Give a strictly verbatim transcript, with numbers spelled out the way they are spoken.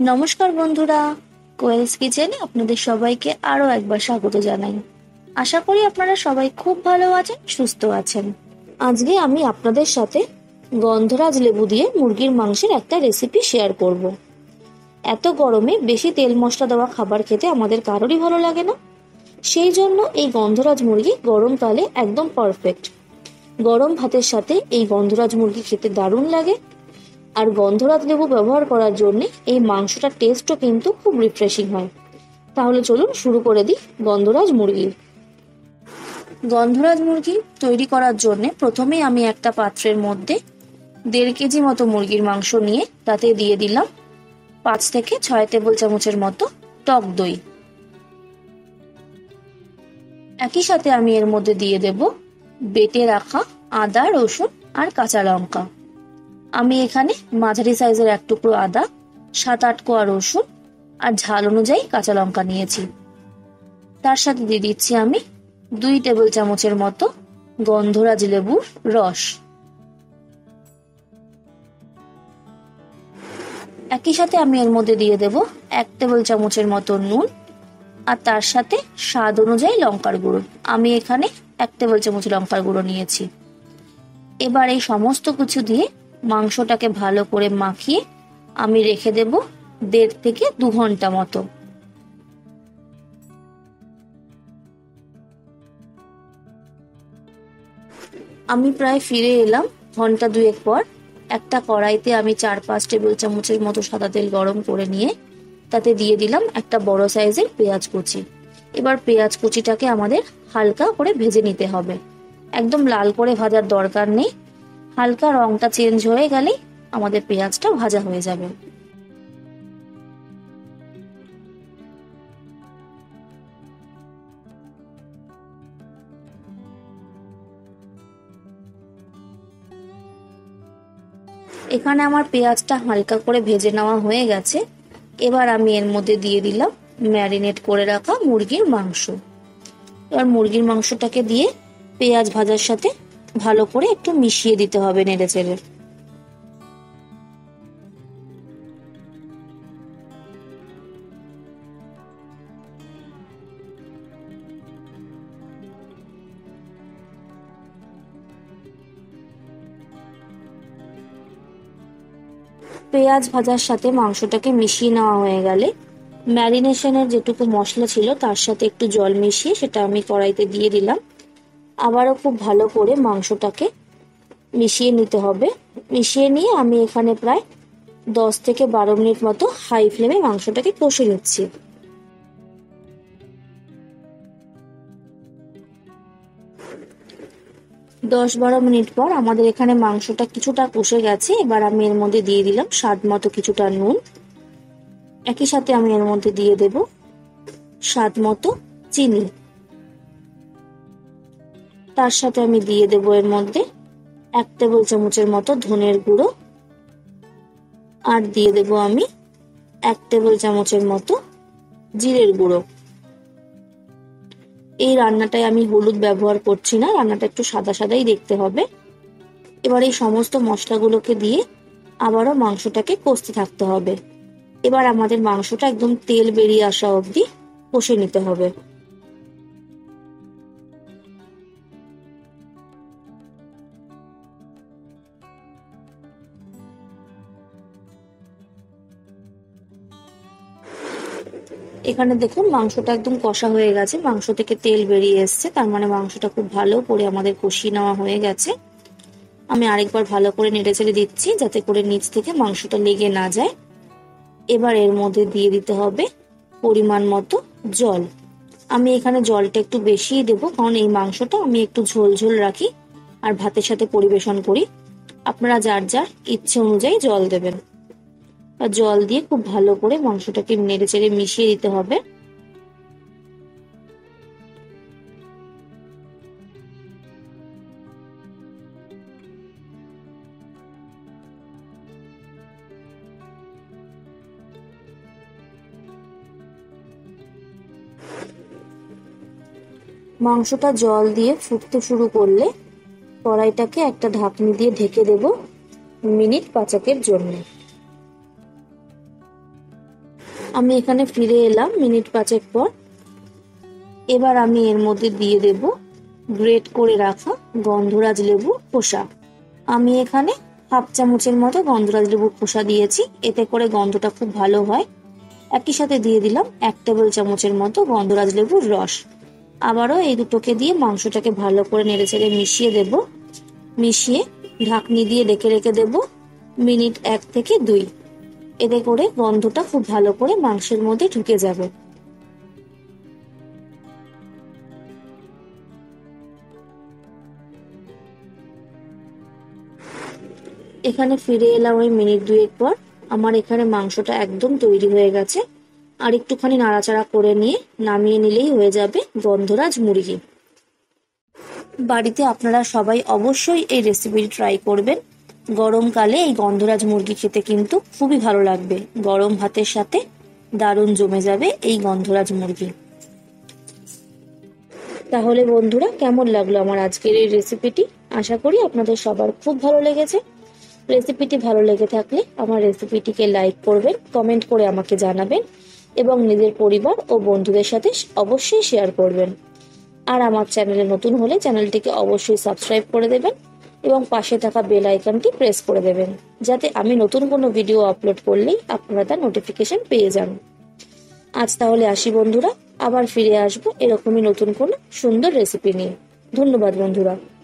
নমস্কার বন্ধুরা, কোয়েলস কিচেনে আপনাদের সবাইকে আরো একবার স্বাগত জানাই। আশা করি আপনারা সবাই খুব ভালো আছেন, সুস্থ আছেন। আজকে আমি আপনাদের সাথে গন্ধরাজ লেবু দিয়ে মুরগির মাংসের একটা রেসিপি শেয়ার করব। এত গরমে বেশি তেল মশলা দেওয়া খাবার খেতে আমাদের কারোরই ভালো লাগে না, সেই জন্য এই গন্ধরাজ মুরগি গরমকালে একদম পারফেক্ট। গরম ভাতের সাথে এই গন্ধরাজ মুরগি খেতে দারুণ লাগে। আর গন্ধরাজ লেবু ব্যবহার করার জন্য এই মাংসটার টেস্টও কিন্তু খুব রিফ্রেশিং হয়। তাহলে চলুন শুরু করে দিই গন্ধরাজ মুরগি। গন্ধরাজ মুরগি তৈরি করার জন্য প্রথমেই আমি একটা পাত্রের মধ্যে দেড় কেজি মতো মুরগির মাংস নিয়ে তাতে দিয়ে দিলাম পাঁচ থেকে ছয় টেবিল চামচের মতো টক দই। একই সাথে আমি এর মধ্যে দিয়ে দেব বেটে রাখা আদা, রসুন আর কাঁচা লঙ্কা। আমি এখানে মাঝারি সাইজের এক টুকরো আদা, সাত আট কোয়া রসুন আর ঝাল অনুযায়ী কাঁচা লঙ্কা নিয়েছি। তার সাথে দিয়ে দিচ্ছি আমি দুই টেবিল চামচের মতো গন্ধরাজ লেবুর রস। একই সাথে আমি এর মধ্যে দিয়ে দেব এক টেবিল চামচের মতো নুন আর তার সাথে স্বাদ অনুযায়ী লঙ্কার গুঁড়ো। আমি এখানে এক টেবিল চামচ লঙ্কার গুঁড়ো নিয়েছি। এবার এই সমস্ত কিছু দিয়ে মাংসটাকে ভালো করে মাখিয়ে আমি রেখে দেব দেড় থেকে দু ঘন্টা মতো। আমি প্রায় ফিরে এলাম ঘন্টা দুয়েক পর। একটা কড়াইতে আমি চার পাঁচ টেবিল চামচের মতো সাদা তেল গরম করে নিয়ে তাতে দিয়ে দিলাম একটা বড় সাইজের পেঁয়াজ কুচি। এবার পেঁয়াজ কুচিটাকে আমাদের হালকা করে ভেজে নিতে হবে, একদম লাল করে ভাজার দরকার নেই। হালকা রংটা চেঞ্জ হয়ে গেলেই আমাদের পেঁয়াজটা ভাজা হয়ে যাবে। এখানে আমার পেঁয়াজটা হালকা করে ভেজে নেওয়া হয়ে গেছে। এবার আমি এর মধ্যে দিয়ে দিলাম ম্যারিনেট করে রাখা মুরগির মাংস। এবার মুরগির মাংসটাকে দিয়ে পেঁয়াজ ভাজার সাথে ভালো করে একটু মিশিয়ে দিতে হবে নেড়ে চেড়ে। পেঁয়াজ ভাজার সাথে মাংসটাকে মিশিয়ে নেওয়া হয়ে গেলে ম্যারিনেশনের যেটুকু মশলা ছিল তার সাথে একটু জল মিশিয়ে সেটা আমি কড়াইতে দিয়ে দিলাম। আবারও খুব ভালো করে মাংসটাকে মিশিয়ে নিতে হবে। মিশিয়ে নিয়ে আমি এখানে প্রায় দশ থেকে বারো মিনিট মতো হাই ফ্লেমে মাংসটাকে কষে নিচ্ছি। দশ বারো মিনিট পর আমাদের এখানে মাংসটা কিছুটা কষে গেছে। এবার আমি এর মধ্যে দিয়ে দিলাম স্বাদ মতো কিছুটা নুন। একই সাথে আমি এর মধ্যে দিয়ে দেব স্বাদ মতো চিনি। তার সাথে আমি দিয়ে দেব এর মধ্যে এক টেবিল চামচের মতো ধনের গুঁড়ো আর দিয়ে দেব আমি এক টেবিল চামচের মতো জিরের গুঁড়ো। এই রান্নাটায় আমি হলুদ ব্যবহার করছি না, রান্নাটা একটু সাদা সাদাই দেখতে হবে। এবার এই সমস্ত মশলাগুলোকে দিয়ে আবারও মাংসটাকে কষতে থাকতে হবে। এবার আমাদের মাংসটা একদম তেল বেরিয়ে আসা অবধি কষে নিতে হবে। এখানে দেখুন মাংসটা একদম কষা হয়ে গেছে, মাংস থেকে তেল বেরিয়ে এসছে, তার মানে মাংসটা খুব ভালো করে আমাদের কষিয়ে নেওয়া হয়ে গেছে। আমি আরেকবার ভালো করে নেড়ে চেড়ে দিচ্ছি যাতে করে নিচ থেকে মাংসটা লেগে না যায়। এবার এর মধ্যে দিয়ে দিতে হবে পরিমাণ মতো জল। আমি এখানে জলটা একটু বেশিই দেবো, কারণ এই মাংসটা আমি একটু ঝোল ঝোল রাখি আর ভাতের সাথে পরিবেশন করি। আপনারা যার যার ইচ্ছে অনুযায়ী জল দেবেন। জল দিয়ে খুব ভালো করে মাংসটাকে নেড়ে চেড়ে মিশিয়ে দিতে হবে। মাংসটা জল দিয়ে ফুটতে শুরু করলে কড়াইটাকে একটা ঢাকনি দিয়ে ঢেকে দেব মিনিট পাঁচেকের জন্য। আমি এখানে ফিরে এলাম মিনিট পাঁচেক পর। এবার আমি এর মধ্যে দিয়ে দেব গ্রেট করে রাখা গন্ধরাজ লেবুর খোসা। আমি এখানে হাফ চামচের মতো গন্ধরাজ লেবুর খোসা দিয়েছি, এতে করে গন্ধটা খুব ভালো হয়। একই সাথে দিয়ে দিলাম এক টেবিল চামচের মতো গন্ধরাজ লেবুর রস। আবারও এই দুটোকে দিয়ে মাংসটাকে ভালো করে নেড়েচেড়ে মিশিয়ে দেব। মিশিয়ে ঢাকনি দিয়ে ঢেকে রেখে দেব মিনিট এক থেকে দুই। এতে করে গন্ধটা খুব ভালো করে মাংসের মধ্যে ঢুকে যাবে। এখানে ফিরে এলাম ওই মিনিট দুয়েক পর। আমার এখানে মাংসটা একদম তৈরি হয়ে গেছে। আর একটুখানি নাড়াচাড়া করে নিয়ে নামিয়ে নিলেই হয়ে যাবে গন্ধরাজ মুরগি। বাড়িতে আপনারা সবাই অবশ্যই এই রেসিপিটি ট্রাই করবেন। গরমকালে এই গন্ধরাজ মুরগি খেতে কিন্তু খুবই ভালো লাগবে। গরম ভাতের সাথে দারুণ জমে যাবে এই গন্ধরাজ মুরগি। তাহলে বন্ধুরা, কেমন লাগলো আমার আজকের এই রেসিপিটি? আশা করি আপনাদের সবার খুব ভালো লেগেছে। রেসিপিটি ভালো লেগে থাকলে আমার রেসিপিটিকে লাইক করবেন, কমেন্ট করে আমাকে জানাবেন এবং নিজের পরিবার ও বন্ধুদের সাথে অবশ্যই শেয়ার করবেন। আর আমার চ্যানেলে নতুন হলে চ্যানেলটিকে অবশ্যই সাবস্ক্রাইব করে দেবেন এবং পাশে থাকা বেল আইকনটি প্রেস করে দেবেন, যাতে আমি নতুন কোনো ভিডিও আপলোড করলেই আপনারা তার নোটিফিকেশন পেয়ে যান। আজ তাহলে আসি বন্ধুরা, আবার ফিরে আসবো এরকমই নতুন কোনো সুন্দর রেসিপি নিয়ে। ধন্যবাদ বন্ধুরা।